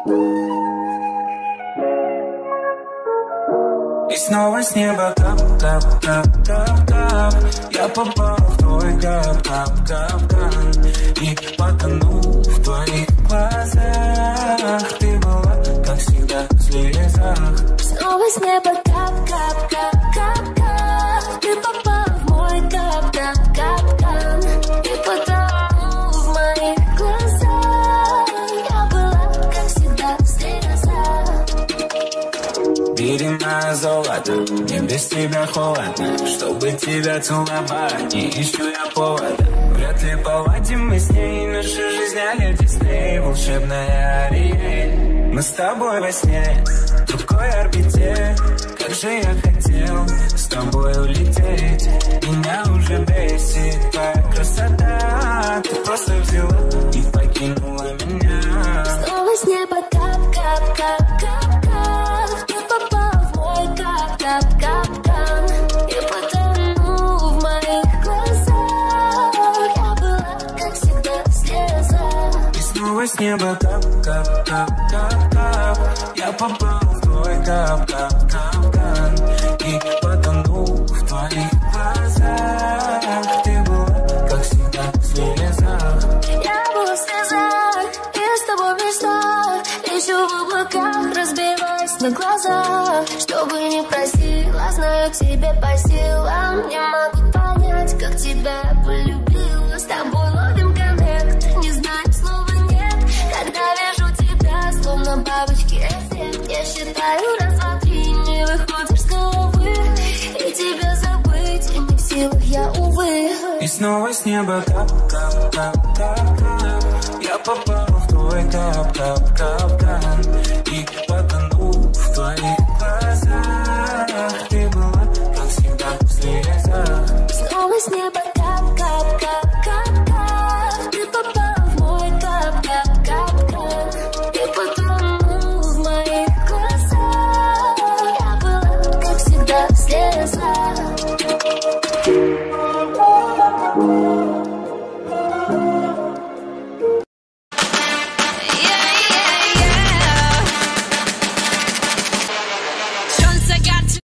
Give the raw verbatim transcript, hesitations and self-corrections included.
И снова с неба кап-кап-кап-кап-кап. Я попал в твой кап-кап-капкан и потонул в твоих глазах. Ты была, как всегда, в слезах. Снова с неба кап-кап-кап-кап-кап. Ты попал в мой кап-кап-капкан и потонул в моих глазах. Я была, как всегда, в слезах. Беременная золото, мне без тебя холодно. Чтобы тебя целовать, не ищу я повода. Вряд ли поладим мы с ней, наша жизнь а-ля Дисней. Волшебная Ариэль, мы с тобой во сне, в другой орбите. Как же я хотел с тобой улететь. Меня уже бесит твоя красота. Ты просто взяла и покинула меня. Снова с неба кап-кап-кап-кап-кап. Ты попал в мой кап-кап-капкан и потонул в моих глазах. Я была, как всегда, в слезах. И снова с неба кап-кап-кап-кап-кап. Я попал в твой кап-кап-капкан и потонул в твоих глазах. Ты была, как всегда, в слезах. Я была в слезах, и с тобой в мечтах. Лечу в облаках, разбиваясь на глазах. Что бы ни просила, знаю, тебе по силам. Не могу понять, как тебя полюбила. С тобой ловим коннект, не знаю, слова нет. Когда вижу тебя, словно бабочки эффект. Я считаю раз, два, три, не выходишь с головы. И тебя забыть, и не в силах я, увы. И снова с неба кап-кап-кап-кап-кап. Я попал в твой кап-кап-кап.